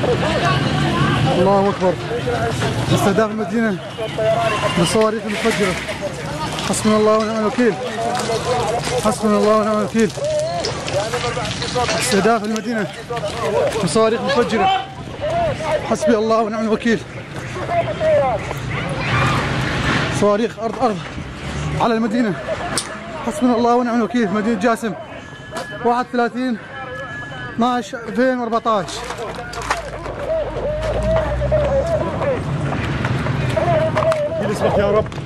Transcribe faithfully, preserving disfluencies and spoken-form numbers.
الله اكبر. استهداف المدينه بالصواريخ المتفجره. حسبنا الله ونعم الوكيل. حسبنا الله ونعم الوكيل. استهداف المدينه بصواريخ متفجره. حسبي الله ونعم الوكيل. صواريخ ارض ارض على المدينه. حسبنا الله ونعم الوكيل. مدينه جاسم واحد وثلاثين اثناعش ألفين وأربعطعش. اسمك يا رب.